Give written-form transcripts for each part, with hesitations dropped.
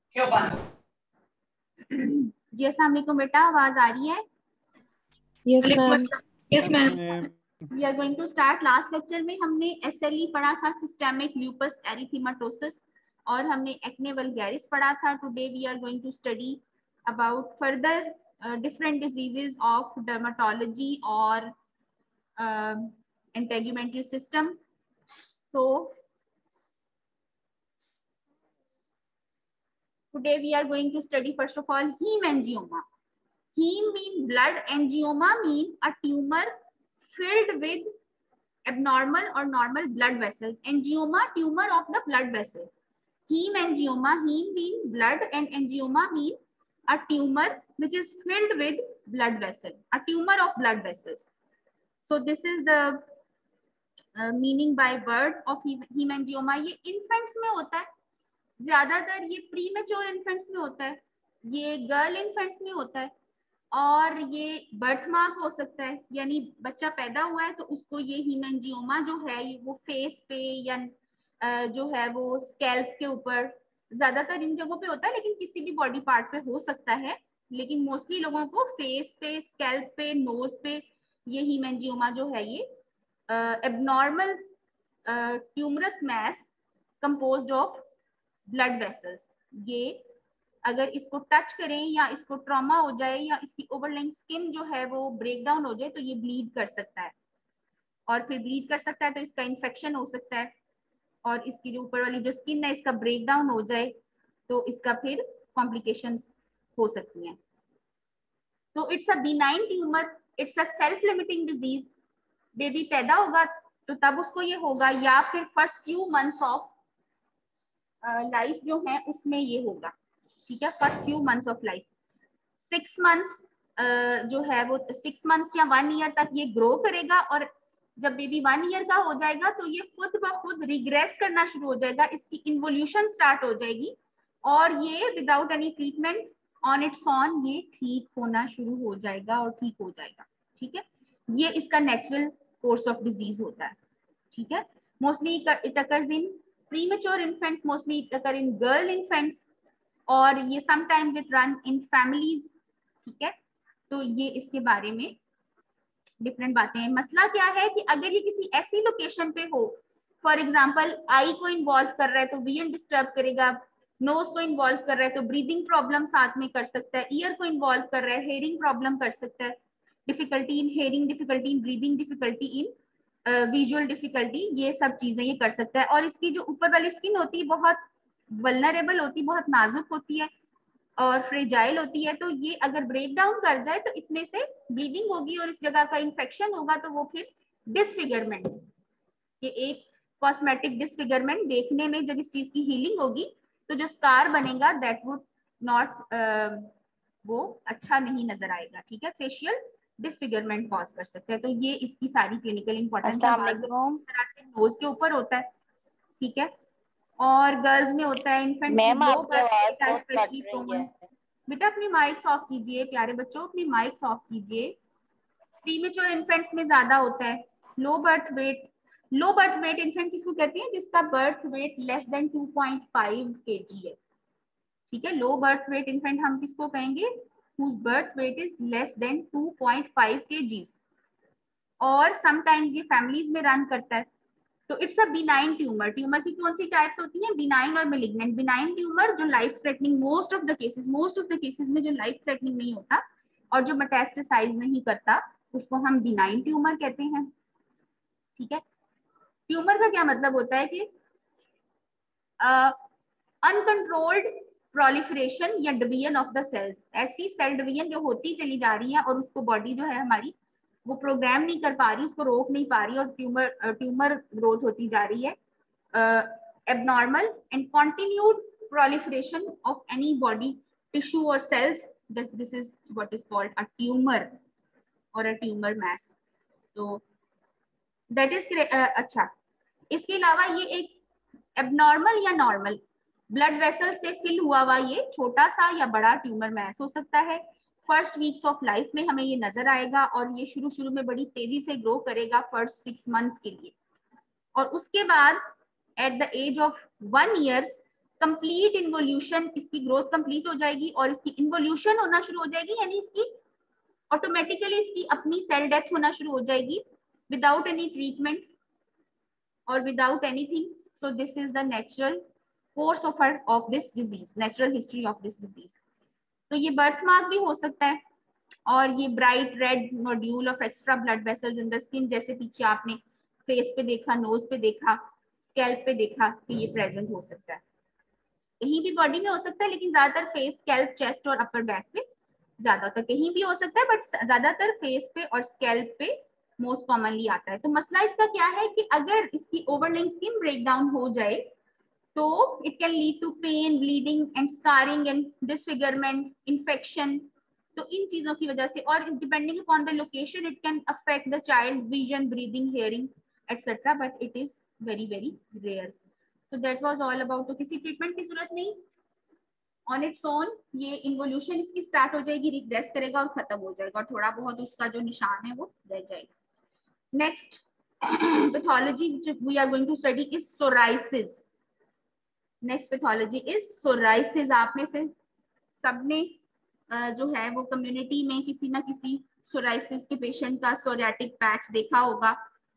जी अस्सलाम वालेकुम बेटा, आवाज आ रही है? Yes ma'am. Yes ma'am. We are going to start. Last lecture में हमने SLE पढ़ा था, सिस्टेमिक लूपस एरिथेमेटोसिस, और हमने एक्ने वल्गैरिस पढ़ा था। Today we are going to study about further different diseases of dermatology और integumentary system. So today we are going to study first of all hemangioma. Heme mean blood, angioma mean a tumor filled with abnormal or normal blood vessels. Angioma, tumor of the blood vessels. Hemangioma, heme mean blood and angioma mean a tumor which is filled with blood vessel, a tumor of blood vessels. So this is the meaning by word of hemangioma. ये infants में होता है ज्यादातर, ये premature infants में होता है, ये गर्ल इन्फेंट्स में होता है, और ये बर्थ मार्क हो सकता है, यानी बच्चा पैदा हुआ है तो उसको ये hemangioma जो है वो फेस पे या जो है वो स्कैल्प के ऊपर, ज्यादातर इन जगहों पे होता है, लेकिन किसी भी बॉडी पार्ट पे हो सकता है, लेकिन मोस्टली लोगों को फेस पे, स्कैल्प पे, नोज पे ये hemangioma जो है ये abnormal tumorous mass composed of blood vessels. ये अगर इसको टच करें या इसको ट्रॉमा हो जाए या इसकी ओवरलाइंग स्किन जो है वो ब्रेक डाउन हो जाए तो ये ब्लीड कर सकता है, और फिर ब्लीड कर सकता है तो इसका इन्फेक्शन हो सकता है, और इसकी जो ऊपर वाली जो स्किन है इसका ब्रेक डाउन हो जाए तो इसका फिर कॉम्प्लिकेशंस हो सकती हैं. तो it's a benign tumour, it's a self limiting disease. Baby पैदा होगा तो तब उसको ये होगा, या फिर first few months of life जो है उसमें ये होगा. ठीक है, first few months of life. 6 months जो है वो 6 मंथ्स या 1 ईयर तक ये ग्रो करेगा, और जब बेबी 1 ईयर का हो जाएगा तो ये खुद ब खुद रिग्रेस करना शुरू हो जाएगा, इसकी इन्वोल्यूशन स्टार्ट हो जाएगी, और ये without any treatment on its on ये ठीक होना शुरू हो जाएगा और ठीक हो जाएगा. ठीक है, ये इसका नेचुरल कोर्स ऑफ डिजीज होता है. ठीक है, mostly it occurs in premature infants, mostly it occur in girl infants, और ये sometimes it run in families. ठीक है, तो ये इसके बारे में डिफरेंट बातें हैं. मसला क्या है कि अगर ये किसी ऐसी लोकेशन पे हो, फॉर एग्जांपल आई को इन्वॉल्व कर रहा है तो विजन डिस्टर्ब करेगा, नोज को इन्वॉल्व कर रहा है तो ब्रीदिंग प्रॉब्लम साथ में कर सकता है, ईयर को इन्वॉल्व कर रहा है हेयरिंग प्रॉब्लम कर सकता है, difficulty in hearing, difficulty in breathing, difficulty in visual difficulty, ये सब चीजें ये कर सकता है. और इसकी जो ऊपर वाली स्किन होती है बहुत वल्नरेबल होती है, बहुत नाजुक होती है और फ्रेजाइल होती है, तो ये अगर ब्रेक डाउन कर जाए तो इसमें से ब्लीडिंग होगी और इस जगह का इन्फेक्शन होगा, तो वो फिर डिसफिगरमेंट, ये एक कॉस्मेटिक डिसफिगरमेंट देखने में जब इस चीज की हीलिंग होगी तो जो स्कार बनेगा दैट वुड नॉट वो अच्छा नहीं नजर आएगा. ठीक है, फेशियल डिसफिगरमेंट कॉज कर सकते हैं. तो ये इसकी सारी क्लिनिकल इंपॉर्टेंस है. नोज के ऊपर होता है, ठीक है, और गर्ल्स में होता है, इन्फेंट्स में low birth weight especially prone. बेटा अपनी माइक्स ऑफ कीजिए, प्यारे बच्चों अपनी माइक्स ऑफ कीजिए. प्रीमेच्योर इन्फेंट्स में ज्यादा होता है low birth weight. Low birth weight infant किसको कहते हैं? जिसका birth weight less than 2.5 kg है. ठीक है, लो बर्थ वेट इन्फेंट हम किसको कहेंगे? whose birth weight is less than 2.5 kgs. और समटाइम्स ये फैमिलीज में रन करता है. तो it's a benign tumour. Tumour की कौन सी टाइप्स होती हैं? बिनाइन और मेलिग्नेंट. बिनाइन ट्यूमर जो life threatening, most of the cases में जो लाइफ थ्रेटनिंग नहीं होता और जो मेटास्टेसाइज नहीं करता उसको हम बिनाइन ट्यूमर कहते हैं. ठीक है, ट्यूमर का क्या मतलब होता है कि अनकंट्रोल्ड प्रोलिफरेशन या डिवीजन ऑफ द सेल्स. ऐसी सेल डिवीजन जो होती चली जा रही है और उसको बॉडी जो है हमारी वो प्रोग्राम नहीं कर पा रही, उसको रोक नहीं पा रही, और ट्यूमर ग्रोथ होती जा रही है. Abnormal and continued proliferation of any body tissue और cells, this is what is called a tumour और अ ट्यूमर मैस. तो दैट इज अच्छा. इसके अलावा ये एक एबनॉर्मल या नॉर्मल ब्लड वेसल से फिल हुआ हुआ ये छोटा सा या बड़ा ट्यूमर मैस हो सकता है. फर्स्ट वीक्स ऑफ लाइफ में हमें ये नजर आएगा और ये शुरू में बड़ी तेजी से ग्रो करेगा फर्स्ट 6 मंथ्स के लिए, और उसके बाद at the age of 1 year complete involution, इसकी ग्रोथ कंप्लीट हो जाएगी और इसकी इन्वोल्यूशन होना शुरू हो जाएगी, यानी इसकी ऑटोमेटिकली इसकी अपनी सेल डेथ होना शुरू हो जाएगी विदाउट एनी ट्रीटमेंट और without anything. So this is the natural course of this disease, natural history of this disease. तो ये बर्थ मार्क भी हो सकता है और ये bright red nodule of extra blood vessels in the skin, जैसे पीछे आपने फेस पे देखा, नोज पे देखा, स्कैल्प पे देखा कि ये प्रेजेंट हो सकता है. कहीं भी बॉडी में हो सकता है, लेकिन ज्यादातर फेस, स्कैल्प, चेस्ट और अपर बैक पे ज्यादातर, कहीं भी हो सकता है बट ज्यादातर फेस पे और स्कैल्प पे मोस्ट कॉमनली आता है. तो मसला इसका क्या है कि अगर इसकी ओवरलेइंग स्किन ब्रेकडाउन हो जाए तो it can lead to pain, bleeding and scarring and disfigurement, infection. तो इन चीजों की वजह से और depending upon the location it can affect the child vision, breathing, hearing etcetera, but it is very very rare. So that was all about. तो किसी treatment की जरूरत नहीं, ऑन इट्स ओन ये इन्वोल्यूशन इसकी स्टार्ट हो जाएगी, रिग्रेस करेगा और खत्म हो जाएगा और थोड़ा बहुत उसका जो निशान है वो रह जाएगा. Next pathology which we are going to study is psoriasis. Next pathology is psoriasis. आप में से सबने जो है वो कम्युनिटी में किसी ना किसी सोराइसिस के पेशेंट का सोरियाटिक पैच देखा होगा.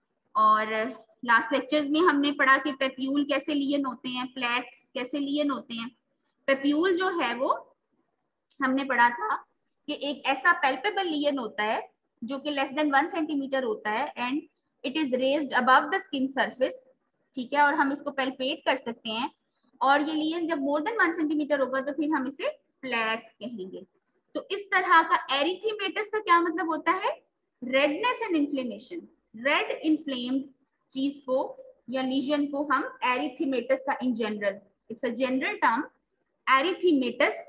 और लास्ट लेक्चर्स में हमने पढ़ा कि पेप्यूल कैसे लियन होते हैं, प्लैक्स कैसे लियन होते हैं. पेप्यूल जो है वो हमने पढ़ा था कि एक ऐसा पैल्पेबल लियन होता है जो कि लेस देन 1 सेंटीमीटर होता है and it is raised above the skin surface. ठीक है, और हम इसको पैल्पेट कर सकते हैं. और ये लियन जब मोर देन 1 सेंटीमीटर होगा तो फिर हम इसे प्लैक कहेंगे. तो इस तरह का एरिथेमेटस का क्या मतलब होता है? Redness and inflammation. Red inflamed चीज को या लीजन को हम एरिथेमेटस का in general, it's a general term, erythematous,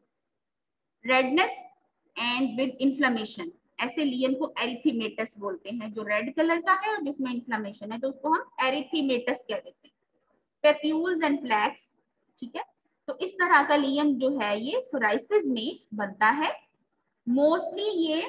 redness and with inflammation. ऐसे लियन को एरिथेमेटस बोलते हैं जो रेड कलर का है और जिसमें इन्फ्लेमेशन है, तो उसको हम एरिथेमेटस कह देते हैं. Papules and plaques. ठीक है, तो इस तरह का लियन जो है ये सोराइसिस में बनता है. मोस्टली ये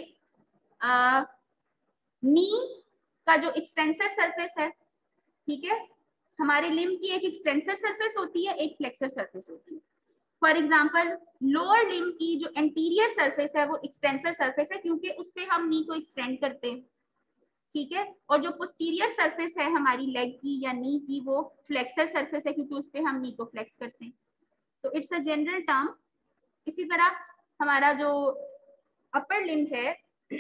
नी का जो एक्सटेंसर सरफेस है, ठीक है, हमारे लिम्ब की एक एक्सटेंसर सरफेस होती है, एक फ्लेक्सर सरफेस होती है. फॉर एग्जाम्पल लोअर लिम्ब की जो एंटीरियर सरफेस है वो एक्सटेंसर सरफेस है क्योंकि उस पे हम नी को एक्सटेंड करते हैं. ठीक है, और जो पोस्टीरियर सरफेस है हमारी लेग की या नी की वो फ्लेक्सर सरफेस है क्योंकि उस पे हम नी को फ्लेक्स करते हैं. तो इट्स अ जनरल टर्म. इसी तरह हमारा जो अपर लिम्ब है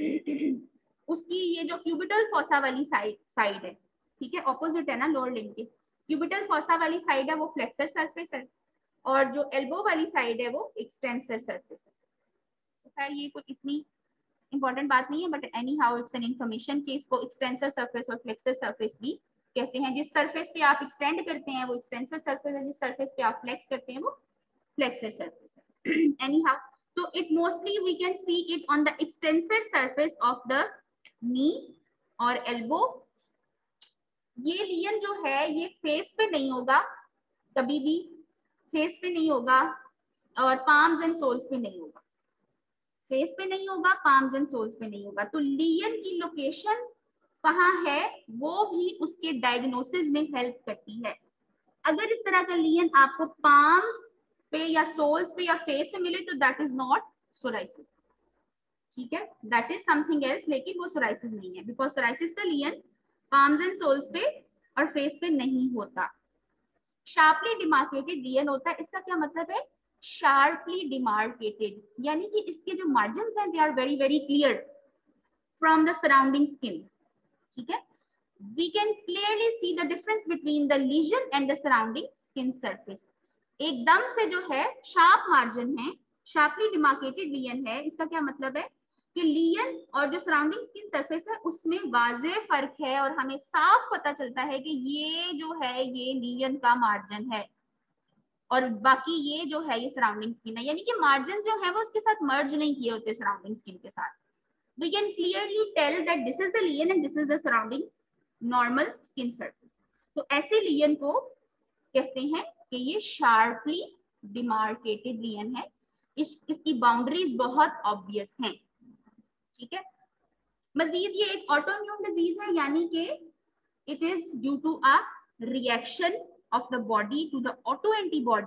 उसकी ये जो क्यूबिटल फॉसा वाली साइड है, ठीक है, ऑपोजिट है ना लोअर लिम्ब के. क्यूबिटल फॉसा वाली साइड है वो फ्लेक्सर सरफेस है और जो एल्बो वाली साइड है वो एक्सटेंसर सरफेस है. तो खैर ये कोई इतनी इंपॉर्टेंट बात नहीं है, but anyhow it's an information कि इसको एक्सटेंसर सरफेस और फ्लेक्सर सरफेस भी कहते हैं. जिस सरफेस पे आप एक्सटेंड करते हैं वो एक्सटेंसर सरफेस है, जिस सरफेस पे आप फ्लेक्स करते हैं वो फ्लेक्सर सरफेस है. एनी हाउ, तो it mostly we can see it on the extensor surface of the knee और एल्बो. ये लियन जो है ये फेस पे नहीं होगा, कभी भी फेस पे नहीं होगा और पाम्स एंड सोल्स पे नहीं होगा. फेस पे नहीं होगा, पाम्स एंड सोल्स पे नहीं होगा. तो लियन की लोकेशन कहाँ है वो भी उसके डायग्नोसिस में हेल्प करती है. अगर इस तरह का लियन आपको पाम्स पे या सोल्स पे या फेस पे मिले तो दैट इज नॉट सोराइसिस. ठीक है, दैट इज समथिंग एल्स, लेकिन वो सोराइसिस नहीं है बिकॉज सोराइसिस का लियन पाम्स एंड सोल्स पे और फेस पे नहीं होता. शार्पली डिमार्केटेड लियन होता है. इसका क्या मतलब है? शार्पली डिमार्केटेड, यानी कि इसके जो मार्जिन्स हैं they are very very clear from the surrounding skin. ठीक है, we can clearly see the difference between the lesion and the surrounding skin surface. एकदम से जो है शार्प मार्जिन है, शार्पली डिमार्केटेड लियन है. इसका क्या मतलब है कि लियन और जो सराउंडिंग स्किन सरफेस है उसमें वाज़ेह फर्क है और हमें साफ पता चलता है कि ये जो है ये लियन का मार्जिन है और बाकी ये जो है ये सराउंडिंग स्किन है. यानी कि मार्जिन जो है वो उसके साथ मर्ज नहीं किए होते सराउंडिंग स्किन के साथ. We can clearly tell that this is the lesion and this is the surrounding normal skin surface. तो ऐसे लियन को कहते हैं कि ये शार्पली डिमार्केटेड लियन है. इसकी बाउंड्रीज बहुत ऑब्वियस हैं. ठीक है, मजीद ये एक ऑटोइम्यून डिजीज है, यानी कि it is due to a reaction of the body to the auto antibodies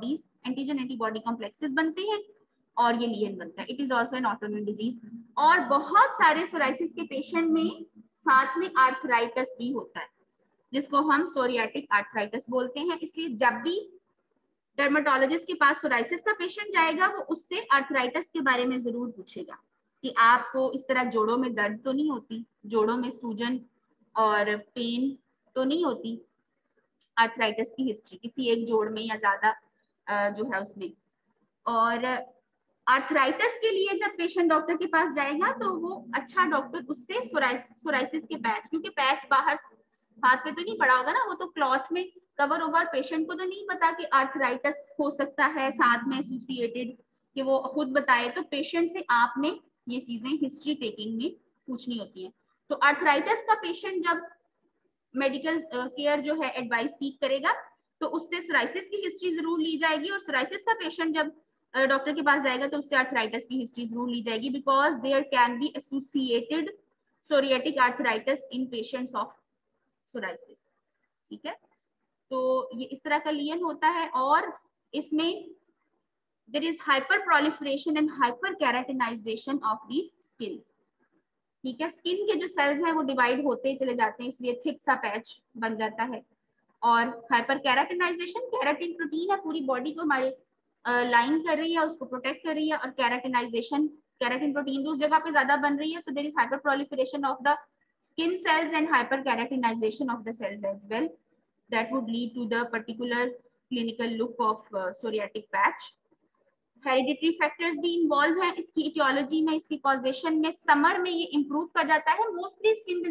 antigen antibody complexes बनते हैं और ये लियन बनता है। It is also an autoimmune disease. और बहुत सारे सोराइसिस के पेशेंट में साथ में आर्थराइटिस भी होता है, जिसको हम सोरियाटिक आर्थराइटिस बोलते हैं। इसलिए जब भी डर्मेटोलॉजिस्ट के पास सोराइसिस का पेशेंट जाएगा, वो उससे आर्थराइटिस के बारे में जरूर पूछेगा कि आपको इस तरह जोड़ों में दर्द तो नहीं होती, जोड़ों में सूजन और पेन तो नहीं होती, आर्थराइटिस की हिस्ट्री किसी एक जोड़ में या ज्यादा जो है उसमें। और आर्थराइटिस के लिए जब पेशेंट डॉक्टर के पास जाएगा तो वो अच्छा डॉक्टर उससे सोराइसिस के पैच, क्योंकि पैच बाहर हाथ पे तो नहीं पड़ा होगा ना, वो तो क्लॉथ में कवर होगा और पेशेंट को तो नहीं पता कि आर्थराइटिस हो सकता है साथ में एसोसिएटेड, कि वो खुद बताए। तो पेशेंट से आपने ये चीजें हिस्ट्री टेकिंग में पूछनी होती है। तो आर्थराइटिस का पेशेंट जब मेडिकल केयर जो है एडवाइस सीख करेगा तो उससे सोराइसिस की हिस्ट्री जरूर ली जाएगी, और सोराइसिस का पेशेंट जब डॉक्टर के पास जाएगा तो उससे आर्थराइटिस की हिस्ट्री जरूर ली जाएगी, because there can be associated psoriatic arthritis in patients of psoriasis. ठीक है, तो ये इस तरह का लियन होता है। और इसमें there is hyper proliferation and hyper keratinization of the skin. ठीक है, स्किन के जो सेल्स हैं वो डिवाइड होते चले जाते हैं, इसलिए थिक सा पैच बन जाता है। और हाइपर केराटिनाइजेशन, केराटिन प्रोटीन है पूरी बॉडी को हमारे लाइन कर रही है, उसको प्रोटेक्ट कर रही है, और केराटिनाइजेशन, केराटिन प्रोटीन भी उस जगह पे ज्यादा बन रही है। So there is hyper proliferation of the skin cells and hyperkeratinization of the cells as well, that would lead to the particular clinical look of psoriatic patch. Hereditary factors भी involve है इसकी इटियोलॉजी में, इसकी causation में। Summer में ये improve कर जाता है। Mostly skin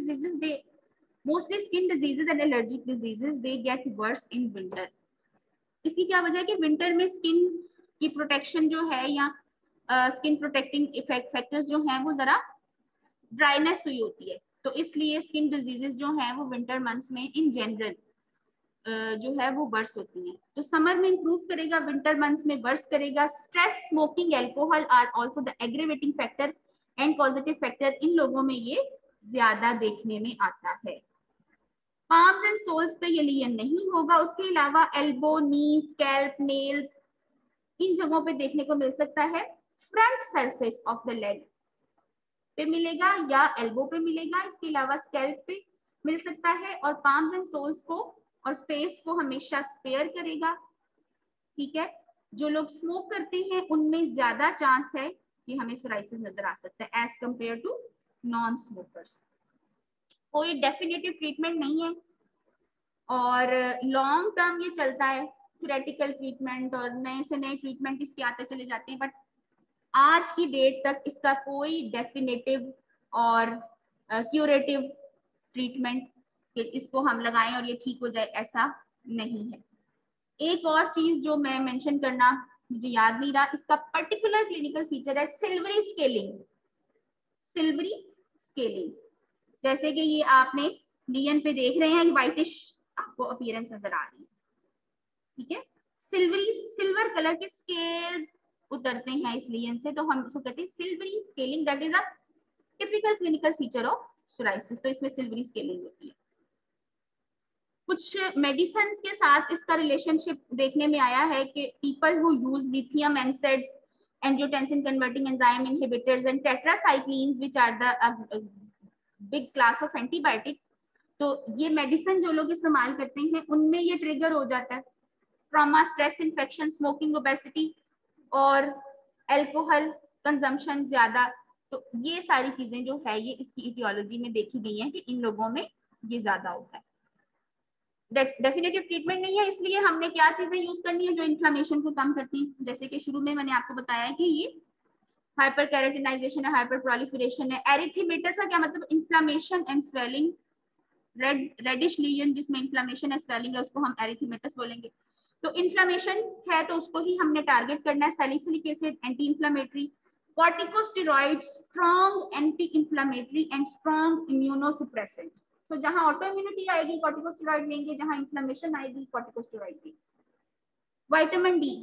diseases and allergic diseases they get worse in winter. इसकी क्या वजह है कि विंटर में स्किन की प्रोटेक्शन जो है या स्किन प्रोटेक्टिंग इफेक्ट फैक्टर्स जो हैं वो जरा ड्राइनेस हुई होती है, तो इसलिए स्किन डिजीजेस जो हैं वो विंटर मंथ्स में इन जनरल जो है वो वर्स होती हैं। तो समर में इंप्रूव करेगा, विंटर मंथ्स में वर्स करेगा। Stress, smoking, alcohol are also the aggravating factor and positive factor. इन लोगों में ये ज्यादा देखने में आता है। पाम्स एंड सोल्स पे ये लियन नहीं होगा। उसके अलावा एल्बो, नी, स्कैल्प, नेल्स, इन जगहों पे देखने को मिल सकता है। Front surface of the leg पे मिलेगा या एल्बो पे मिलेगा। इसके अलावा स्कैल्प पे मिल सकता है। और पाम्स एंड सोल्स को और फेस को हमेशा स्पेयर करेगा। ठीक है, जो लोग स्मोक करते हैं उनमें ज्यादा चांस है कि हमें सोराइसिस नजर आ सकता है as compared to non smokers. कोई डेफिनेटिव ट्रीटमेंट नहीं है और लॉन्ग टर्म ये चलता है, थ्योरेटिकल ट्रीटमेंट और नए से नए ट्रीटमेंट इसके आते चले जाते हैं, बट आज की डेट तक इसका कोई डेफिनेटिव और क्यूरेटिव ट्रीटमेंट कि इसको हम लगाएं और ये ठीक हो जाए, ऐसा नहीं है। एक और चीज जो मैं मेंशन करना मुझे याद नहीं रहा, इसका पर्टिकुलर क्लिनिकल फीचर है सिल्वरी स्केलिंग। सिल्वरी स्केलिंग, जैसे कि ये आपने लियन पे देख रहे हैं, व्हाइटिश आपको अपीयरेंस नजर आ रही है। ठीक है, सिल्वर कलर के स्केल्स उतरते हैं इस लियन से, तो हम उसको कहते हैं silvery scaling. That is a typical clinical feature of psoriasis. तो इसमें सिल्वरी स्केलिंग होती है। कुछ मेडिसिन के साथ इसका रिलेशनशिप देखने में आया है कि people who use lithium NSAIDs, angiotensin converting enzyme inhibitors and tetracyclines which are the big class of antibiotics, तो ये मेडिसिन जो लोग इस्तेमाल करते हैं उनमें ये ट्रिगर हो जाता है। Trauma, stress, infection, smoking, obesity और अल्कोहल कंजम्पशन ज्यादा, तो ये सारी चीजें जो है ये इसकी इटियोलॉजी में देखी गई है कि इन लोगों में ये ज्यादा होता है। डेफिनेटिव ट्रीटमेंट नहीं है, इसलिए हमने क्या चीजें यूज करनी है जो इन्फ्लामेशन को कम करती है। जैसे कि शुरू में मैंने आपको बताया कि ये हाइपर कैरेटिनाइजेशन है, हाइपर प्रोलिफरेशन है। एरिथेमेटस का क्या मतलब? Inflammation and swelling. Reddish lesion जिसमें इन्फ्लामेशन है, स्वेलिंग है, उसको हम एरिथेमेटस बोलेंगे। तो इन्फ्लामेशन है तो उसको ही हमने टारगेट करना है। Salicylic acid anti inflammatory, corticosteroid strong anti inflammatory and strong immunosuppressant. तो जहां ऑटो इम्यूनिटी आएगी कॉर्टिकोस्टेरॉइड लेंगे, जहां इन्फ्लेमेशन आएगी कॉर्टिकोस्टेरॉइड लेंगे। विटामिन डी,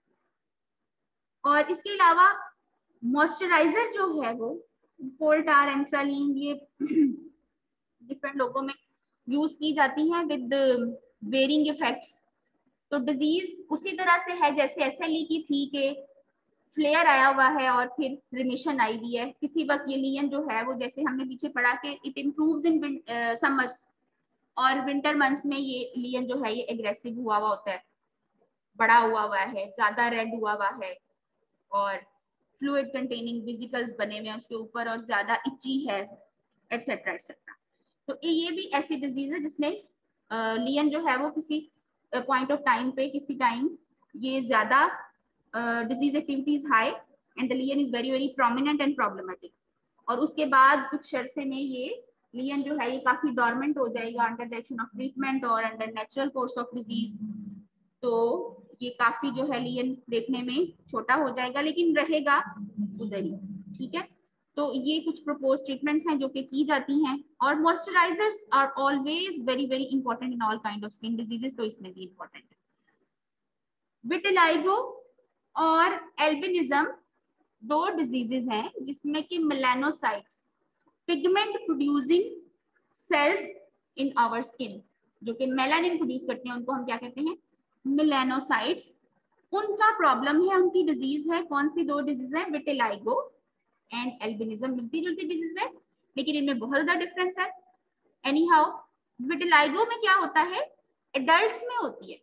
और इसके अलावा मॉइस्चराइजर जो है वो कोल टार, एंथ्रालीन, ये डिफरेंट लोगों में यूज की जाती हैं विद वेरिंग इफेक्ट्स। तो डिजीज उसी तरह से है जैसे SLE की थी कि फ्लेयर आया हुआ है और फिर रिमिशन आई हुई है। किसी वक्त ये लियन जो है वो, जैसे हमने पीछे पढ़ा कि इट इम्प्रूव्स इन समर्स, और विंटर मंथ्स में ये लियन जो है ये एग्रेसिव हुआ हुआ होता है, बड़ा हुआ है, ज्यादा रेड हुआ है, और फ्लूइड कंटेनिंग वेसिकल्स बने हुए हैं उसके ऊपर, और ज्यादा इची है, एटसेट्रा एटसेट्रा। तो ये भी ऐसी डिजीज है जिसमें लियन जो है वो किसी पॉइंट ऑफ टाइम पे, किसी टाइम ये ज्यादा disease activity is high and the lesion is very very prominent and problematic, और उसके बाद कुछ अरसे में ये लियन जो है ये काफी डॉर्मेंट हो जाएगा under the action of treatment और under natural course of disease. तो ये काफी जो है लियन देखने में छोटा हो जाएगा लेकिन रहेगा उधर ही, ठीक है। तो ये कुछ प्रपोज ट्रीटमेंट्स हैं जो कि की जाती हैं, और moisturisers are always very very important in all kind of skin diseases, तो इसमें भी इंपॉर्टेंट है। विटिलाइगो और एल्बिनिज्म दो डिजीजेस हैं जिसमें कि melanocytes, pigment producing cells in our skin, जो कि मेलानिन प्रोड्यूस करते हैं, उनको हम क्या कहते हैं, मेलानोसाइट्स। उनका प्रॉब्लम है, उनकी डिजीज है। कौन सी दो डिजीज है? Vitiligo and albinism. मिलती जुलती डिजीज है लेकिन इनमें बहुत ज्यादा डिफरेंस है। एनी हाउ, विटिलाइगो में क्या होता है, एडल्ट्स में होती है,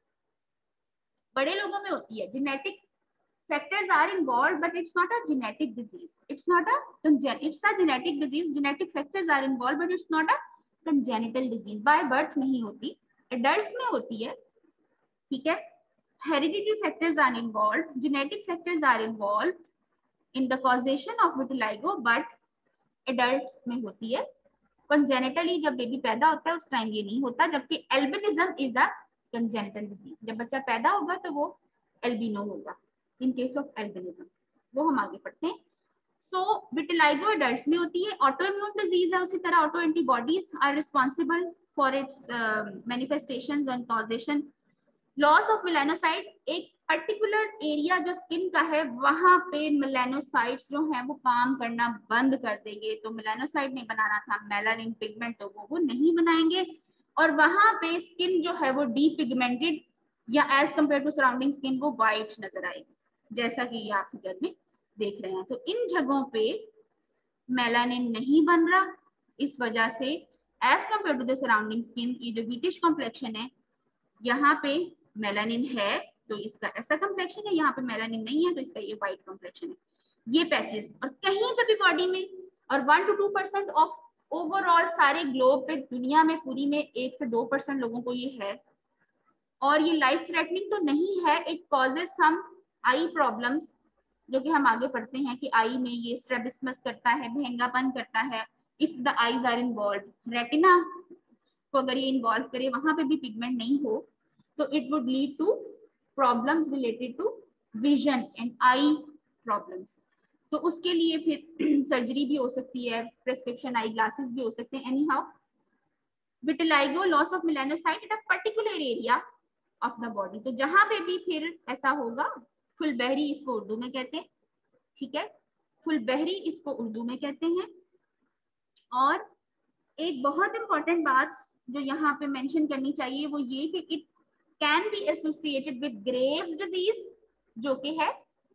बड़े लोगों में होती है। Genetic factors are involved but it's not a genetic disease, it's not a it's a genetic disease, genetic factors are involved but it's not a congenital disease, by birth नहीं होती, adults में होती है, ठीक है। hereditary factors are involved, genetic factors are involved in the causation of vitiligo but adults में होती है। congenitally जब बेबी पैदा होता है उस टाइम ये नहीं होता, जबकि albinism is a congenital disease, जब बच्चा पैदा होगा तो वो एल्बिनो होगा इन केस ऑफ एल्बिनिज्म। वो हम आगे पढ़ते हैं। सो विटिलाइगो एडल्ट्स में होती है, ऑटो इम्यून डिजीज है, उसी तरह auto antibodies are responsible for its manifestations and causation. Loss of melanocyte, एक पर्टिकुलर एरिया जो स्किन का है वहां पे मेलानोसाइट्स जो है वो काम करना बंद कर देंगे। तो मेलानोसाइट ने बनाना था मेलानिन पिगमेंट, तो वो नहीं बनाएंगे, और वहां पे स्किन जो है वो डीपिगमेंटेड या as compared to surrounding skin वो व्हाइट नजर आएगी, जैसा कि ये आप फिगर में देख रहे हैं। तो इन जगहों पे मेलानिन नहीं बन रहा, इस वजह से as compared to the surrounding skin ये जो व्हीटिश कॉम्प्लेक्शन है, यहाँ पे मेलानिन है तो इसका ऐसा कॉम्प्लेक्शन है, यहाँ पे मेलानिन नहीं है तो इसका ये व्हाइट कॉम्प्लेक्शन है। ये पैचेस, और कहीं पे भी बॉडी में, और 1 to 2% ऑफ ओवरऑल सारे ग्लोब पे, दुनिया में पूरी में 1 से 2% लोगों को ये है, और ये लाइफ थ्रेटनिंग तो नहीं है। It causes some eye problems, जो कि हम आगे पढ़ते हैं कि आई में ये स्ट्रेबिस्मस करता है, महंगापन करता है if the eyes are involve. Retina को अगर ये इन्वॉल्व करे, वहां पे भी पिगमेंट नहीं हो, तो it would lead to problems related to vision and eye problems. तो उसके लिए फिर सर्जरी भी हो सकती है, प्रेस्क्रिप्शन आई ग्लासेस भी हो सकते हैं। Anyhow, vitiligo, loss of melanocyte at a particular area of the body. तो जहां पे भी फिर ऐसा होगा, फुलबहरी इसको उर्दू में कहते हैं, ठीक है, फुलबहरी इसको उर्दू में कहते हैं। और एक बहुत इंपॉर्टेंट बात जो यहाँ पे मेंशन करनी चाहिए वो ये कि it can be associated with Graves disease, जो कि है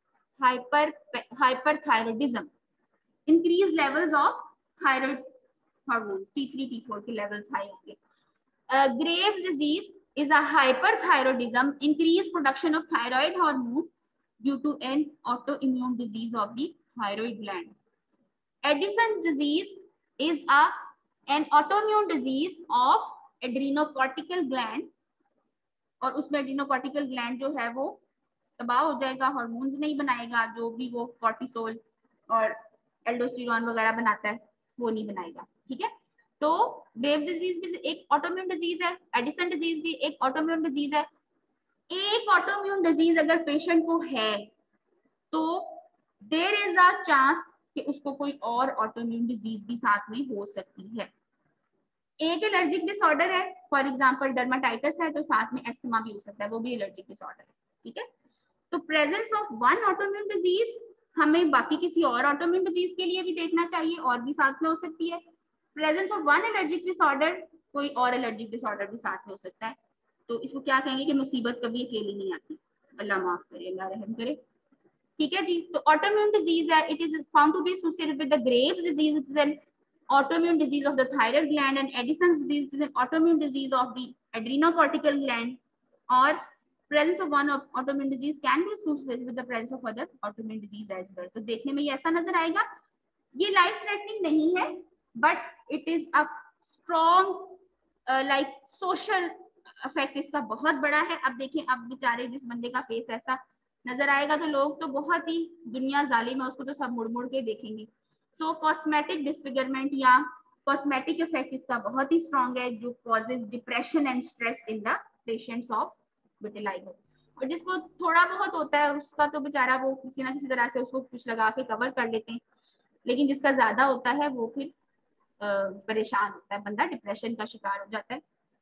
hyperthyroidism, increase levels of thyroid hormones, T3 T4 के लेवल्स हाई होंगे। Graves disease is a hyperthyroidism, increased production of thyroid hormone due to an autoimmune disease of the thyroid gland. Addison's disease is an autoimmune disease of adrenocortical gland, और उसमें adrenocortical gland जो है वो तबाह हो जाएगा, hormones नहीं बनाएगा, जो भी वो कॉर्टिसोल और एल्डोस्टेरोन वगैरह बनाता है वो नहीं बनाएगा, ठीक है। तो ग्रेव्स डिजीज भी एक ऑटोइम्यून डिजीज है, एडिसन डिजीज भी एक ऑटोइम्यून डिजीज है। एक ऑटोइम्यून डिजीज अगर पेशेंट को है तो देयर इज अ चांस कि उसको कोई और ऑटोइम्यून डिजीज भी साथ में हो सकती है। एक एलर्जिक डिसऑर्डर है, फॉर एग्जांपल डर्माटाइटिस है, तो साथ में एस्थमा भी हो सकता है, वो भी एलर्जिक डिसऑर्डर है, ठीक है। तो presence of one autoimmune disease हमें बाकी किसी और ऑटोइम्यून डिजीज के लिए भी देखना चाहिए, और भी साथ में हो सकती है। Presence of one allergic disorder, कोई और एलर्जिक डिसऑर्डर भी साथ में हो सकता है। तो इसको क्या कहेंगे कि मुसीबत कभी अकेली नहीं आती, अल्लाह माफ करे, अल्लाह रहम करे। ठीक है जी। तो ऑटोइम्यून डिजीज है, it is found to be associated with the Graves disease, it is an autoimmune disease of the thyroid gland, and Addison's disease is an autoimmune disease of the adrenocortical gland, or presence of one of autoimmune disease can be associated with the presence of other autoimmune disease as well. तो देखने में ये ऐसा नजर आएगा, ये life threatening नहीं है, but it is a strong like social effect इसका बहुत बड़ा है। अब देखें, अब बेचारे जिस बंदे का फेस ऐसा नजर आएगा तो लोग तो बहुत ही दुनिया जालिम है, उसको तो सब मुड़ मुड़ के देखेंगे। सो कॉस्मेटिक डिसफिगरमेंट या कॉस्मेटिक इफेक्ट इसका बहुत ही स्ट्रॉन्ग है, जो causes depression and stress in the patients of vitiligo. और जिसको थोड़ा बहुत होता है उसका तो बेचारा वो किसी ना किसी तरह से उसको कुछ लगा के कवर कर लेते हैं, लेकिन जिसका ज्यादा होता है वो फिर परेशान होता है, बंदा डिप्रेशन का शिकार हो जाता है।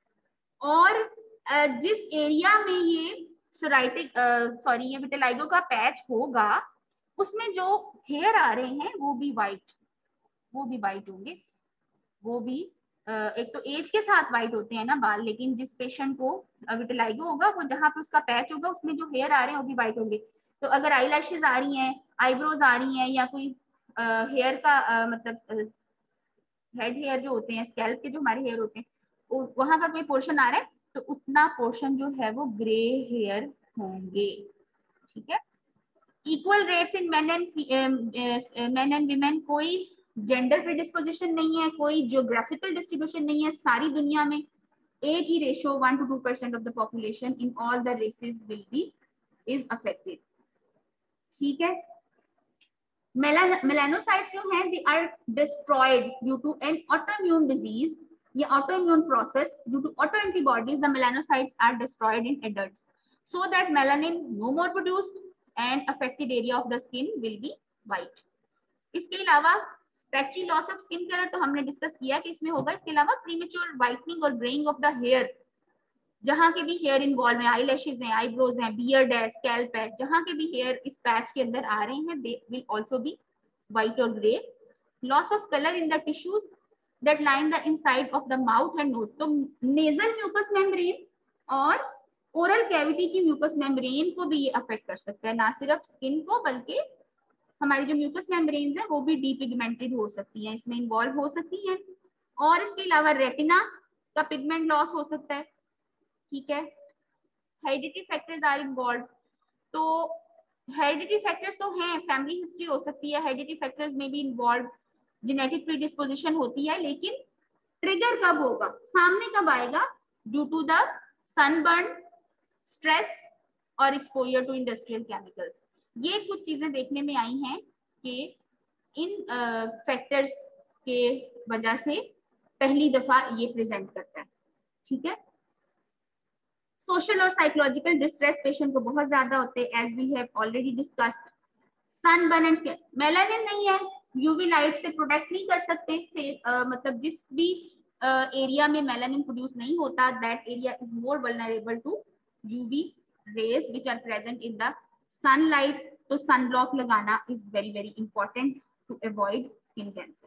और जिस एरिया में ये सोराइटिक ये विटिलिगो का पैच होगा उसमें जो हेयर आ रहे हैं वो भी वाइट होंगे। वो भी एक तो एज के साथ वाइट होते हैं ना बाल, लेकिन जिस पेशेंट को विटिलिगो होगा वो जहाँ पे उसका पैच होगा उसमें जो हेयर आ रहे हैं वो भी वाइट होंगे। तो अगर आई लैशेज आ रही हैं, आईब्रोज आ रही हैं, या कोई हेयर का मतलब हेड हेयर जो होते हैं, स्कैल्प के जो हमारे हेयर होते हैं, वहां का कोई पोर्शन आ रहा है तो उतना पोर्शन जो है वो ग्रे हेयर होंगे। ठीक है। Equal rates in men and women, कोई जेंडर प्रीडिस्पोजिशन नहीं है, कोई जियोग्राफिकल डिस्ट्रीब्यूशन नहीं है, सारी दुनिया में एक ही ratio 1 to 2% of the population in all the races will be is affected. ठीक है। मेलानोसाइट्स जो हैं they are destroyed due to an autoimmune disease या autoimmune process. Due to auto antibodies the melanocytes are destroyed in adults so that melanin no more produced and affected area of the skin will be white. इसके अलावा patchy loss of skin colour तो हमने discuss किया कि इसमें होगा। इसके अलावा प्रीमेच्योर व्हाइटनिंग और ग्रेइंग ऑफ द हेयर, जहां के भी हेयर इन्वॉल्व है, आई लैशेज हैं, आईब्रोज हैं, बियर्ड है, स्कैल्प है, जहां के भी हेयर इस पैच के अंदर आ रहे हैं they will also be white और grey. Loss of colour in the tissues that line the inside of the mouth and nose, तो नेजल म्यूकस मेम्ब्रेन और ओरल कैविटी की म्यूकस मेम्ब्रेन को भी ये अफेक्ट कर सकता है, ना सिर्फ स्किन को बल्कि हमारी जो म्यूकस मेम्ब्रेन्स है वो भी डीपिगमेंटेड हो सकती हैं, इसमें इन्वॉल्व हो सकती हैं। और इसके अलावा रेटिना का पिगमेंट लॉस हो सकता है। ठीक है। हेरिडिटरी फैक्टर्स आर इन्वॉल्व, तो हेरिडिटरी फैक्टर्स तो हैं, फैमिली हिस्ट्री हो सकती है, हेरिडिटरी फैक्टर्स में भी इन्वॉल्व, जेनेटिक प्रीडिस्पोजिशन होती है, लेकिन ट्रिगर कब होगा, सामने कब आएगा, due to the sunburn, stress और एक्सपोजर टू इंडस्ट्रियल केमिकल्स। ये कुछ चीजें देखने में आई हैं कि इन फैक्टर्स के वजह से पहली दफा ये प्रेजेंट करता है। ठीक है। सोशल और साइकोलॉजिकल डिस्ट्रेस पेशेंट को बहुत ज्यादा होते हैं, as we have already discussed. Sunburn and skin, melanin नहीं है, यूवी लाइट से प्रोटेक्ट नहीं कर सकते, मतलब जिस भी एरिया में मेलानिन प्रोड्यूस नहीं होता that area is more vulnerable to UV rays which are present in the sunlight, तो सनब्लॉक लगाना is very very important to avoid skin cancer.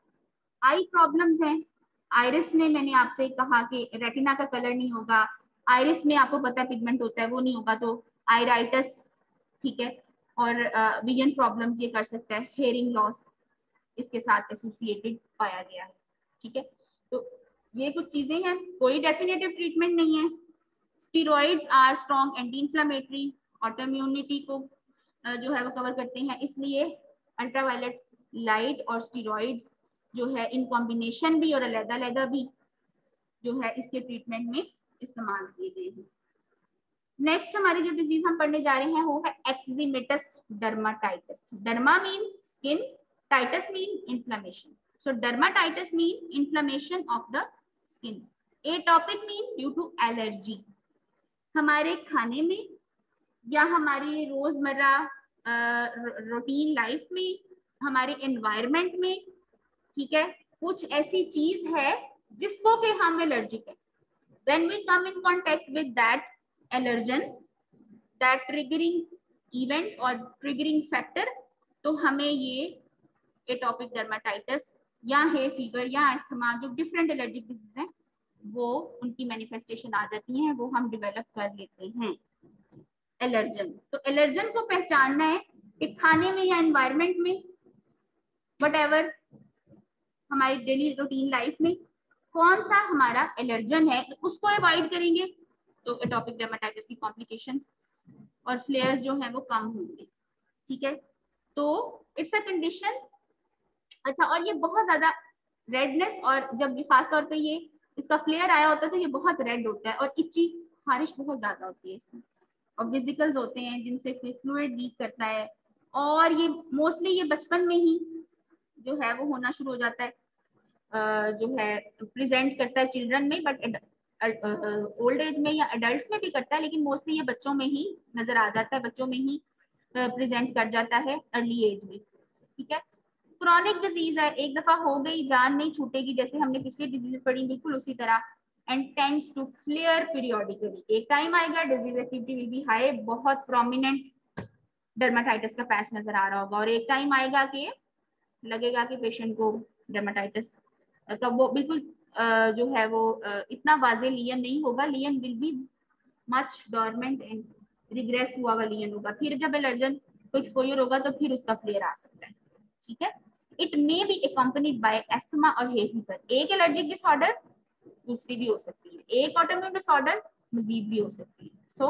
Eye problems हैं, आइरिस में मैंने आपसे कहा कि रेटिना का कलर नहीं होगा, आइरिस में आपको पता है पिगमेंट होता है वो नहीं होगा, तो आइराइटिस। ठीक है। और विजन प्रॉब्लम्स ये कर सकता है, हेयरिंग लॉस इसके साथ एसोसिएटेड पाया गया है। ठीक है। तो ये कुछ चीजें हैं, कोई डेफिनेटिव ट्रीटमेंट नहीं है। Steroids are strong anti inflammatory, autoimmunity को जो है वो कवर करते हैं, इसलिए अल्ट्रावायलेट लाइट और स्टीरॉइड्स जो है इन कॉम्बिनेशन भी और अलग-अलग भी जो है इसके ट्रीटमेंट में इस्तेमाल किए गए हैं। नेक्स्ट हमारी जो डिजीज हम पढ़ने जा रहे हैं वो है eczematous dermatitis. Derma mean skin, titis mean inflammation. So dermatitis mean inflammation of the skin. Atopic mean due to allergy. हमारे खाने में या हमारी रोजमर्रा रूटीन लाइफ में, हमारे एनवायरनमेंट में, ठीक है, कुछ ऐसी चीज है जिसको कि हम एलर्जिक है। When we come in contact with that allergen, that triggering event or triggering factor, तो हमें ये एटोपिक डर्माटाइटिस या हे फीवर या अस्थमा जो डिफरेंट एलर्जिक डिजीज हैं वो उनकी मैनिफेस्टेशन आ जाती हैं, वो हम डेवलप कर लेते हैं। एलर्जन, तो एलर्जन को पहचानना है कि खाने में या एनवायरनमेंट में, व्हाटएवर हमारी डेली रूटीन लाइफ में कौन सा हमारा एलर्जन है, तो उसको अवॉइड करेंगे तो एटोपिक डर्मेटाइटिस की कॉम्प्लिकेशंस और फ्लेयर्स जो है वो कम होंगे। ठीक है, तो इट्स अ कंडीशन। अच्छा, और ये बहुत ज्यादा रेडनेस, और जब खास तौर पे ये इसका फ्लेयर आया होता है तो ये बहुत रेड होता है और इची, खारिश बहुत ज्यादा होती है इसमें, और विजिकल्स होते हैं जिनसे फ्लूइड लीक करता है, और ये मोस्टली ये बचपन में ही जो है वो होना शुरू हो जाता है, जो है प्रेजेंट करता है चिल्ड्रन में, बट ओल्ड एज में या एडल्ट्स में भी करता है, लेकिन मोस्टली ये बच्चों में ही नजर आ जाता है, बच्चों में ही प्रेजेंट कर जाता है अर्ली एज में। ठीक है, क्रॉनिक डिजीज है, एक दफा हो गई जान नहीं छूटेगी, जैसे हमने पिछली डिजीज पढ़ी बिल्कुल उसी तरह, and tends to flare periodically. एक टाइम आएगा disease activity will be high, बहुत प्रोमिनेंट डर्माटाइटिस का पैच नजर आ रहा होगा, और एक टाइम आएगा कि लगेगा कि पेशेंट को डर्माटाइटिस का वो बिल्कुल जो है वो इतना वाजे लियन नहीं होगा, lesion will be much dormant and regress हुआ हुआ लियन होगा, फिर जब एलर्जन को एक्सपोजर होगा तो फिर उसका फ्लेयर आ सकता है। ठीक है, it may be accompanied by asthma और hay fever। एक एलर्जिक डिसऑर्डर दूसरी भी हो सकती है, एक ऑटोइम्यून डिसऑर्डर मजीद भी हो सकती है। सो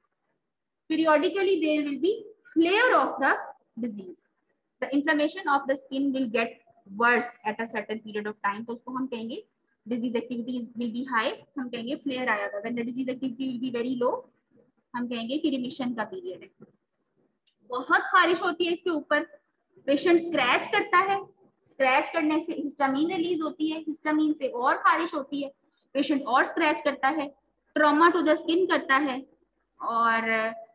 periodically there will be flare of the disease, the inflammation of the skin will get worse at a certain period of time, तो उसको हम कहेंगे disease activity will be high, हम कहेंगे flare आएगा, when the disease activity will be very low हम कहेंगे कि remission का पीरियड है। बहुत खारिश होती है इसके ऊपर, पेशेंट स्क्रैच करता है, स्क्रैच करने से हिस्टामीन रिलीज होती है, हिस्टामीन से और खारिश होती है, पेशेंट और स्क्रैच करता है, ट्रॉमा टू द स्किन करता है, और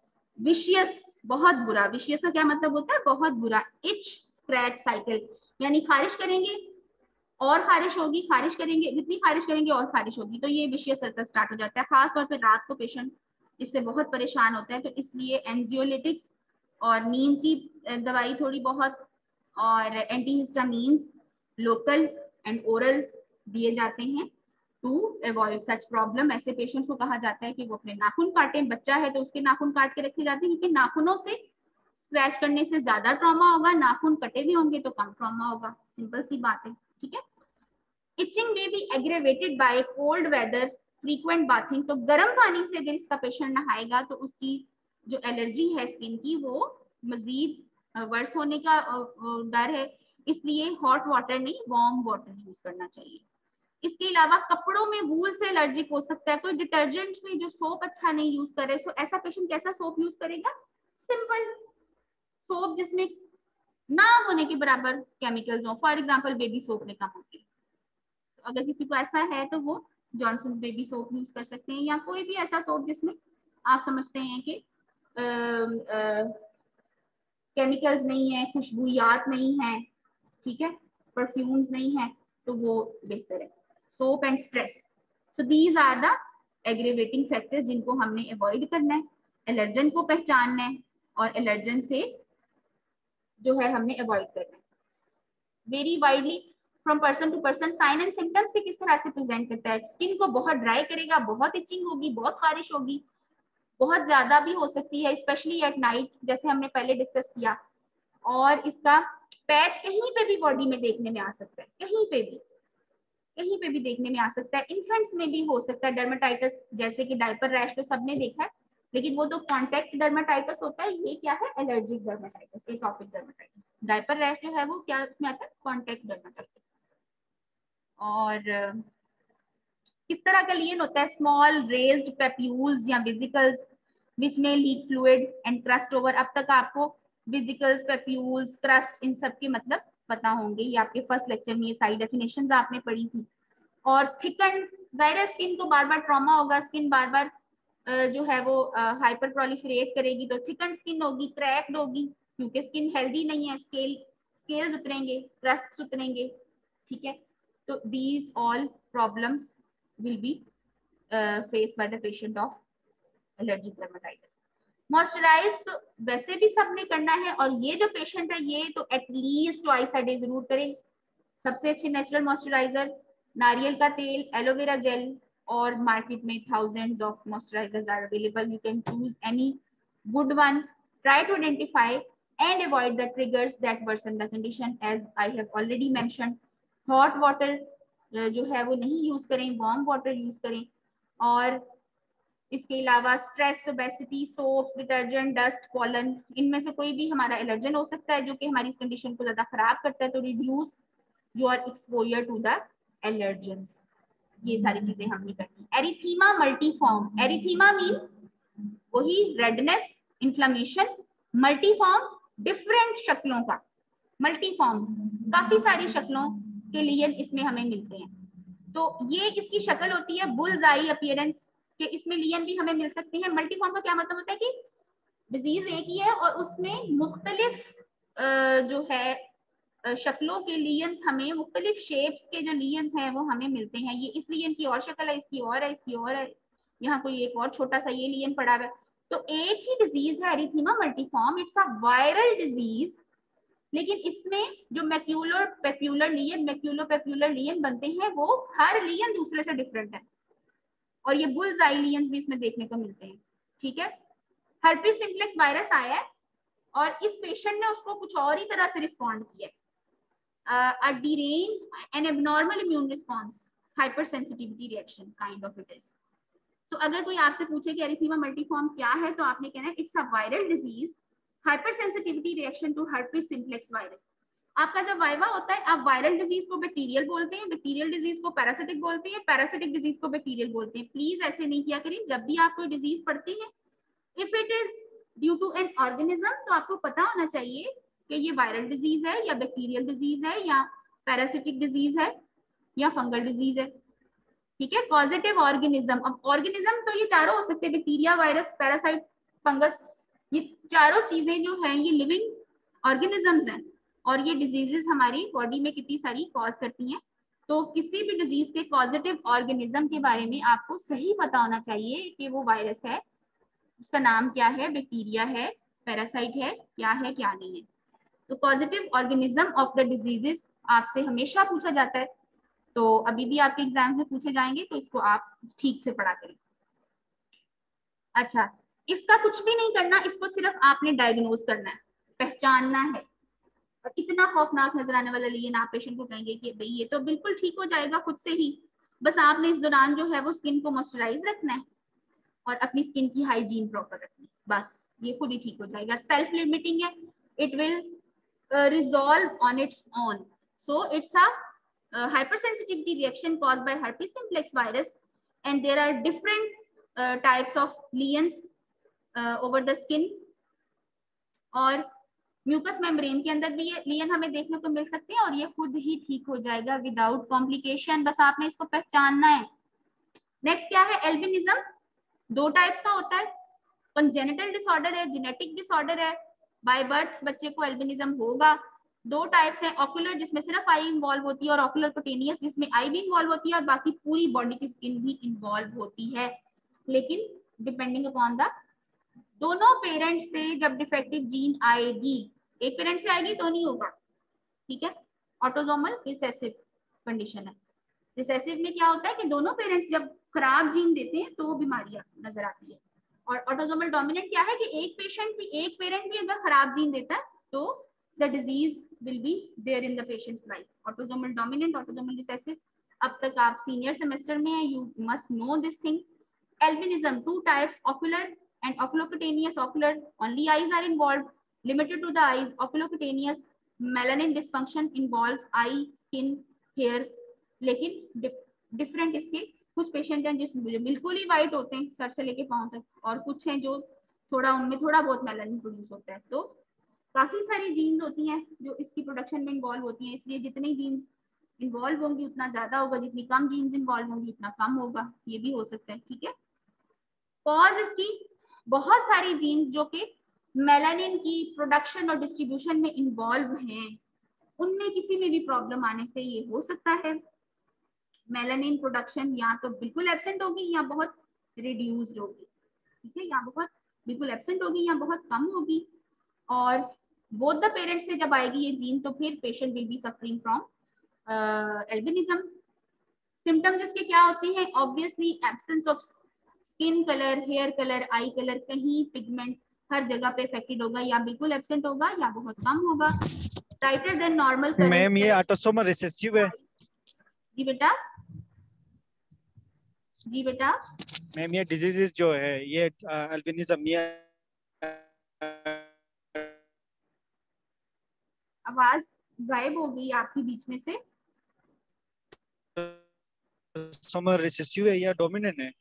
विशियस, बहुत बुरा, विशियस का क्या मतलब होता है, बहुत बुरा, इच स्क्रैच साइकिल, यानी खारिश करेंगे और खारिश होगी, खारिश करेंगे, जितनी खारिश करेंगे और खारिश होगी, तो ये विशियस सर्कल स्टार्ट हो जाता है। खास तौर पे रात को पेशेंट इससे बहुत परेशान होता है, तो इसलिए एंजियोलिटिक्स और नींद की दवाई थोड़ी बहुत और एंटीहिस्टामीन्स लोकल एंड ओरल दिए जाते हैं टू अवॉइड सच प्रॉब्लम। ऐसे पेशेंट्स को कहा जाता है कि वो अपने नाखून काटें, बच्चा है तो उसके नाखून काट के रखे जाते हैं, क्योंकि नाखूनों से स्क्रैच करने से ज्यादा ट्रॉमा होगा, नाखून कटे भी होंगे तो कम ट्रॉमा होगा, सिंपल सी बात है। ठीक है, इचिंग में be aggravated by cold weather, frequent bathing, तो गर्म पानी से अगर इसका पेशेंट नहाएगा तो उसकी जो एलर्जी है स्किन की वो मजीद वर्स होने का डर है, इसलिए हॉट वाटर नहीं वार्म वाटर यूज करना चाहिए। इसके अलावा कपड़ों में वूल से एलर्जिक हो सकता है, कोई डिटर्जेंट से जो सोप अच्छा नहीं यूज करे, सो ऐसा पेशेंट कैसा सोप यूज करेगा, सिंपल सोप जिसमें ना होने के बराबर केमिकल्स हो, फॉर एग्जांपल बेबी सोप में कम होती है, तो अगर किसी को ऐसा है तो वो जॉनसन बेबी सोप यूज कर सकते हैं, या कोई भी ऐसा सोप जिसमें आप समझते हैं कि केमिकल्स नहीं है, खुशबूयात नहीं है, ठीक है, परफ्यूम्स नहीं है, तो वो बेहतर है। Soap and stress, so these are the aggravating factors जिनको हमने अवॉइड करना है, एलर्जन को पहचानना है और एलर्जन से जो है हमने अवॉइड करना है। Very widely from person to person, sign and symptoms के किस तरह से प्रेजेंट करता है, स्किन को बहुत ड्राई करेगा, बहुत इचिंग होगी, बहुत खारिश होगी, बहुत ज्यादा भी हो सकती है स्पेशली एट नाइट जैसे हमने पहले डिस्कस किया, और इसका पैच कहीं पे भी बॉडी में देखने में आ सकता है, कहीं पे भी देखने में आ सकता है, इन्फेंट्स में भी हो सकता है डर्मेटाइटिस, जैसे कि डायपर रैश तो सबने देखा है, लेकिन वो तो कॉन्टेक्ट डर्मेटाइटिस होता है, ये क्या है allergic dermatitis, atopic dermatitis. Diaper rash जो है वो क्या उसमें आता है, कॉन्टेक्ट डर्मेटाइटिस। और किस तरह का लियन होता है, स्मॉल रेज्ड पेप्यूल्स या vesicles which may leak fluid and crust over. अब तक आपको वेसिकल्स, पेप्यूल्स, क्रस्ट इन सब के मतलब पता होंगे, ये आपके फर्स्ट लेक्चर में ये सारी डेफिनेशंस आपने पढ़ी थी। और थिकन, जाहिर है स्किन को बार बार ट्रॉमा होगा, स्किन बार बार जो है वो हाइपर प्रोलिफरेट करेगी, तो थिकन स्किन होगी, क्रैक्ड होगी, क्योंकि स्किन हेल्दी नहीं है, स्केल्स उतरेंगे, क्रस्ट उतरेंगे। ठीक है, तो these all problems will be faced by the patient of allergic dermatitis. Moisturise तो वैसे भी सबने करना है, और ये जो पेशेंट है ये तो एटलीस्ट ट्वाइस अ डे जरूर करें। सबसे अच्छे नेचुरल मॉइस्चराइजर नारियल का तेल, एलोवेरा जेल, और मार्केट में thousands of moisturizers are available. You can choose any good one. Try to identify and avoid the triggers that worsen the condition. As I have already mentioned, hot water जो है वो नहीं use करें, warm water use करें. और इसके अलावा stress, obesity, soaps, detergent, dust, pollen, इनमें से कोई भी हमारा एलर्जन हो सकता है जो कि हमारी इस कंडीशन को ज्यादा खराब करता है. तो reduce your exposure to the allergens. ये सारी चीजें हम नहीं करती. Erythema multiforme. एरिथीमा मीन वही रेडनेस, इन्फ्लेमेशन, मल्टीफॉर्म डिफरेंट शक्लों का. मल्टीफॉर्म काफी सारी शक्लों के लिए इसमें हमें मिलते हैं. तो ये इसकी शक्ल होती है बुल्स आई अपीयरेंस कि इसमें लियन भी हमें मिल सकते हैं. मल्टीफॉर्म का क्या मतलब होता है कि डिजीज एक ही है और उसमें मुख्तलिफ जो है शक्लों के लियंस, हमें मुख्तलिफ शेप्स के जो लियंस हैं वो हमें मिलते हैं. ये इस लियन की और शक्ल है, इसकी और है, इसकी और है, यहाँ कोई एक और छोटा सा ये लियन पड़ा हुआ है. तो एक ही डिजीज है erythema multiforme. It's a viral disease, लेकिन इसमें जो मैक्यूलर पेप्यूलर लियन बनते हैं वो हर लियन दूसरे से डिफरेंट है. और ये बुल्स आई लियंस भी इसमें देखने को मिलते हैं. ठीक है. हर्पिस सिम्प्लेक्स वायरस आया है और इस पेशेंट ने उसको कुछ और ही तरह से रिस्पॉन्ड किया. a deranged and abnormal immune response, hypersensitivity reaction kind of it is. So अगर कोई आपसे पूछे कि एरिथीमा मल्टीफॉर्म क्या है तो आपने कहना है it's a viral disease, hypersensitivity reaction to herpes simplex virus. आपका जब वाइवा होता है आप वायरल डिजीज को बैक्टीरियल बोलते हैं, बैक्टीरियल डिजीज को पैरासिटिक बोलते हैं, पैरासिटिक डिजीज को बैक्टीरियल बोलते हैं. प्लीज ऐसे नहीं किया करें. जब भी आप कोई डिजीज पढ़ते हैं, if it is due to an organism, तो आपको पता होना चाहिए कि ये वायरल डिजीज है या बैक्टीरियल डिजीज है या पैरासिटिक डिजीज है या फंगल डिजीज है. ठीक है. Causative organism. अब ऑर्गेनिज्म तो ये चारों हो सकते हैं, बैक्टीरिया, वायरस, पैरासाइट, फंगस. ये चारों चीजें जो हैं ये लिविंग ऑर्गेनिजम्स हैं और ये डिजीजेस हमारी बॉडी में कितनी सारी कॉज करती हैं. तो किसी भी डिजीज के कॉजेटिव ऑर्गेनिज्म के बारे में आपको सही पता होना चाहिए कि वो वायरस है, उसका नाम क्या है, बैक्टीरिया है, पैरासाइट है, क्या है, क्या नहीं है. तो positive organism of the diseases आपसे हमेशा पूछा जाता है. तो अभी भी आपके एग्जाम में पूछे जाएंगे, तो इसको आप ठीक से पढ़ा करें. अच्छा, इसका कुछ भी नहीं करना, इसको सिर्फ आपने डायग्नोज करना है, पहचानना है. और इतना खौफनाक नजर आने वाला लिए ना, आप पेशेंट को कहेंगे कि भाई ये तो बिल्कुल ठीक हो जाएगा खुद से ही. बस आपने इस दौरान जो है वो स्किन को मॉइस्चराइज रखना है और अपनी स्किन की हाइजीन प्रॉपर रखनी है. बस ये खुद ही ठीक हो जाएगा. सेल्फ लिमिटिंग है. It will resolve on its own. So it's a hypersensitivity reaction caused by herpes simplex virus, and there are different types of lesions over the skin. और म्यूकस मेम्ब्रेन के अंदर भी ये लियन हमें देखने को मिल सकते हैं और ये खुद ही ठीक हो जाएगा विदाउट कॉम्प्लिकेशन. बस आपने इसको पहचानना है. नेक्स्ट क्या है, एल्बिनिज्म. 2 टाइप्स का होता है. कंजेनिटल डिसऑर्डर है, जेनेटिक डिसऑर्डर है. बाय बर्थ बच्चे को एल्बिनिज्म होगा. 2 टाइप्स हैं, ऑकुलर जिसमें सिर्फ आई इन्वॉल्व होती है और ऑकुलर कुटेनियस जिसमें आई भी इन्वॉल्व होती है और बाकी पूरी बॉडी की स्किन भी इन्वॉल्व होती है. लेकिन डिपेंडिंग अपॉन द दोनों पेरेंट से जब डिफेक्टिव जीन आएगी, एक पेरेंट से आएगी तो नहीं होगा. ठीक है. ऑटोसोमल रिसेसिव कंडीशन है. रिसेसिव में क्या होता है कि दोनों पेरेंट्स जब खराब जीन देते हैं तो बीमारियां नजर आती है. और ऑटोसोमल डोमिनेंट क्या है कि एक पेरेंट भी अगर खराब जीन देता है तो the disease will be there in the patient's life. Autosomal dominant, autosomal recessive. अब तक आप सीनियर सेमेस्टर में है, you must know this thing. Albinism, 2 types, ocular and oculocutaneous. Ocular, only eyes are involved, limited to the eyes. Oculocutaneous, melanin dysfunction involves eye, skin, hair. लेकिन different इसके कुछ patient हैं जिस बिल्कुल ही वाइट होते हैं सर से लेके पांव तक, और कुछ हैं जो थोड़ा उनमें थोड़ा बहुत मेलानिन प्रोड्यूस होता है. तो काफी सारी जीन्स होती हैं जो इसकी प्रोडक्शन में इन्वॉल्व होती हैं. इसलिए जितनी जीन्स इन्वॉल्व होंगी उतना ज्यादा होगा, जितनी कम जीन्स इन्वॉल्व होंगी उतना कम होगा. ये भी हो सकता है. ठीक है. कॉज इसकी बहुत सारी जीन्स जो कि मेलानिन की प्रोडक्शन और डिस्ट्रीब्यूशन में इन्वॉल्व हैं, उनमें किसी में भी प्रॉब्लम आने से ये हो सकता है. मेलानिन प्रोडक्शन या तो बिल्कुल एब्सेंट होगी या बहुत रिड्यूस्ड होगी. ठीक है. या बहुत बिल्कुल एब्सेंट होगी या बहुत कम होगी. और बोथ द पेरेंट्स से जब आएगी ये जीन तो फिर patient will be suffering from albinism. Symptoms इसके क्या होते हैं? Obviously absence of skin colour, hair colour, eye colour, कहीं पिगमेंट हर जगह पे इफेक्टेड होगा, या बिल्कुल एब्सेंट होगा या बहुत कम होगा। Brighter than normal colour. Ma'am ये ऑटोसोमल रिसेसिव है। जी बेटा, जी बेटा। मैम ये डिजीजेस जो है ये अल्बिनिज्म ये आवाज गायब हो गई आपकी बीच में से। ऑटोसोमल रिसेसिव है या डोमिनेंट है?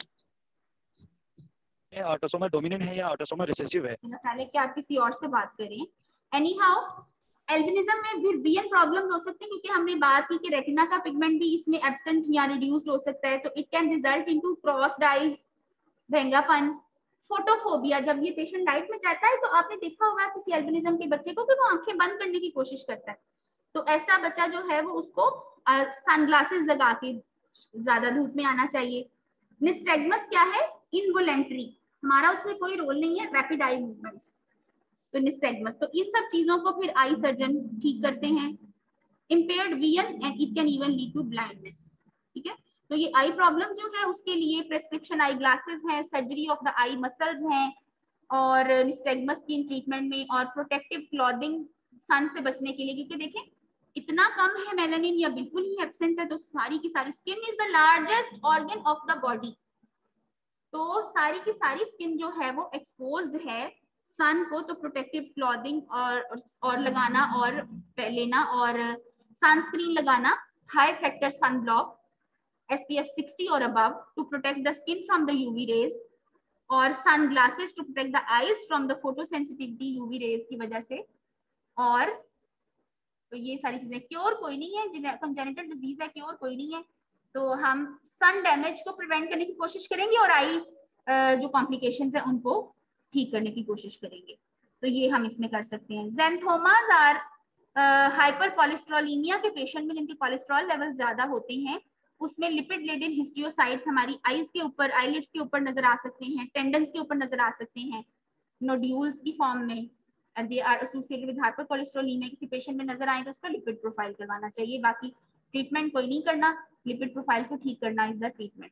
ये ऑटोसोमल डोमिनेंट है या ऑटोसोमल रिसेसिव है? मेरा ख्याल है कि आप किसी और से बात करें। एनी हाउ, एल्बिनिज्म में फिर बीएन प्रॉब्लम्स हो सकते हैं, क्योंकि हमने बात की कि रेटिना का पिगमेंट भी इसमें एब्सेंट या रिड्यूस्ड हो सकता है, तो it can result into crossed eyes, भेंगापन, फोटोफोबिया। जब ये पेशेंट लाइट में जाता है तो आपने देखा होगा किसी एल्बिनिज्म के बच्चे को कि वो आंखें बंद करने की कोशिश करता है, तो ऐसा बच्चा जो है वो उसको सनग्लासेस लगा के ज्यादा धूप में आना चाहिए। निस्टैग्मस क्या है? इनवोलेंट्री, हमारा उसमें कोई रोल नहीं है, रैपिड आई मूवमेंट्स, तो निस्टैग्मस। तो इन सब चीजों को फिर आई सर्जन ठीक करते हैं। Impaired vision and it can even lead to blindness. ठीक है, तो ये आई प्रॉब्लम जो है उसके लिए प्रेस्क्रिप्शन आई ग्लासेस हैं, surgery of the eye muscles हैं, और निस्टैग्मस की ट्रीटमेंट में, और प्रोटेक्टिव क्लॉथिंग सन से बचने के लिए, क्योंकि देखें इतना कम है मेलानिन या बिल्कुल ही एब्सेंट है, तो सारी की सारी skin is the largest organ of the body, तो सारी की सारी स्किन जो है वो एक्सपोज्ड है सन को, तो प्रोटेक्टिव क्लॉथिंग और लगाना और लेना, और सनस्क्रीन लगाना, high factor sunblock SPF 60 और above to protect the skin from the UV rays, और sunglasses to protect the eyes from the photosensitivity UV rays की वजह से। और तो ये सारी चीजें, क्योर कोई नहीं है, कंजेनिटल डिजीज है, क्योर कोई नहीं है, तो हम सन डैमेज को प्रिवेंट करने की कोशिश करेंगे और आई जो कॉम्प्लिकेशंस है उनको ठीक करने की कोशिश करेंगे, तो ये हम इसमें कर सकते हैं। ज़ैंथोमास आर हाइपर कोलेस्ट्रोलीमिया के पेशेंट में जिनके कोलेस्ट्रॉल लेवल ज्यादा होते हैं, उसमें लिपिड लेडेन हिस्टियोसाइट्स हमारी आईज के ऊपर, आईलिड्स के ऊपर नजर आ सकते हैं, टेंडन्स के ऊपर नजर आ सकते हैं, नोड्यूल्स की फॉर्म में, and they are associated with hypercholesterolaemia. किसी पेशेंट में नजर आए तो उसका लिपिड प्रोफाइल करवाना चाहिए, बाकी ट्रीटमेंट कोई नहीं करना, लिपिड प्रोफाइल को ठीक करना is the treatment.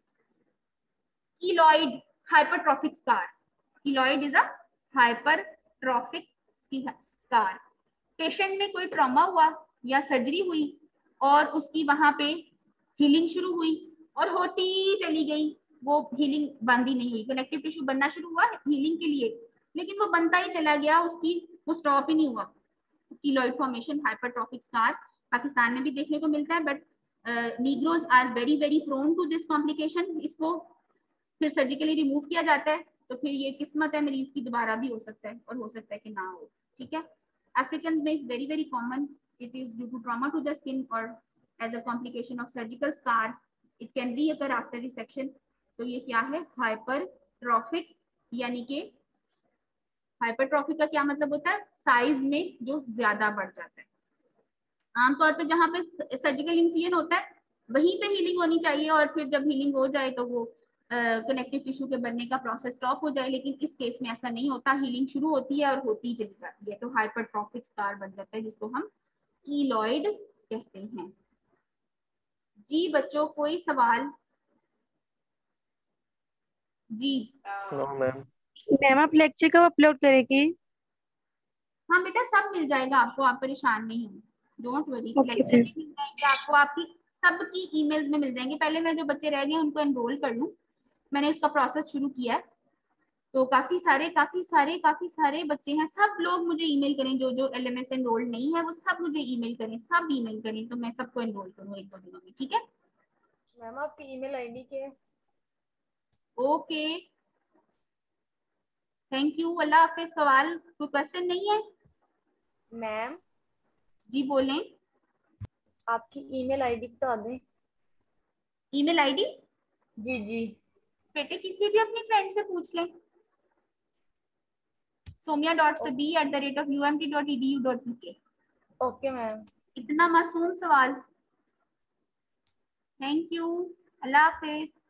Keloid hypertrophic scar, keloid is a hypertrophic scar. Patient में कोई ट्रॉमा हुआ या सर्जरी हुई और उसकी वहां पे हीलिंग शुरू हुई और होती चली गई, वो हीलिंग बंद ही नहीं हुई, कनेक्टिव टिश्यू बनना शुरू हुआ हीलिंग के लिए, लेकिन वो बनता ही चला गया, उसकी वो स्टॉप ही नहीं हुआ। Keloid formation hypertrophic scar Pakistan में भी देखने को मिलता है, but negroes are very very prone to this complication. इसको फिर सर्जिकली रिमूव किया जाता है, तो फिर ये किस्मत है मरीज की, दोबारा भी हो सकता है और हो सकता है कि ना हो। ठीक है, अफ्रीकन में is very very common, it is due to trauma to the skin और as a complication of surgical scar, it can reoccur after resection। तो ये क्या है? हाइपरट्रॉफिक, यानी कि हाइपरट्रॉफिक का क्या मतलब होता है? साइज में जो ज्यादा बढ़ जाता है। आमतौर पे जहाँ पे सर्जिकल इंसिजन होता है वहीं पे हीलिंग होनी चाहिए, और फिर जब हीलिंग हो जाए तो वो कनेक्टिव टिश्यू के बनने का प्रोसेस स्टॉप हो जाए, लेकिन इस केस में ऐसा नहीं होता, हीलिंग शुरू होती है और होती चली जाती है, तो हाइपरट्रॉफिक स्कार बन जाता है, जिसको हम कीलॉइड कहते हैं। जी बच्चों, कोई सवाल? जी नो मैम। मैम आप लेक्चर कब अपलोड करेंगी? हाँ बेटा, सब मिल जाएगा आपको, आप परेशान नहीं हो, डोंट वरी। Okay, लेक्चर में मिल जाएंगे आपको, आपकी सबकी ईमेल्स में मिल जाएंगे। पहले मैं जो बच्चे रह गए उनको एनरोल कर लूँ, मैंने उसका प्रोसेस शुरू किया है, तो काफी सारे बच्चे हैं। सब लोग मुझे ईमेल करें, जो जो LMS एनरोल नहीं है वो सब मुझे ईमेल करें, सब ईमेल करें, तो मैं सबको एनरोल करूँ 1-2 दिनों में। ठीक है मैम, आपकी ईमेल आईडी क्या है? ओके, थैंक यू, अल्लाह हाफिज। सवाल कोई क्वेश्चन नहीं है? मैम, जी बोलें। आपकी ईमेल आईडी बता दें। ईमेल आईडी जी जी। बेटे किसी भी अपनी फ्रेंड से पूछ लें, somya.sabi@umt.edu.uk। Okay ma'am. इतना मासूम सवाल। थैंक यू, अल्लाह हाफिज।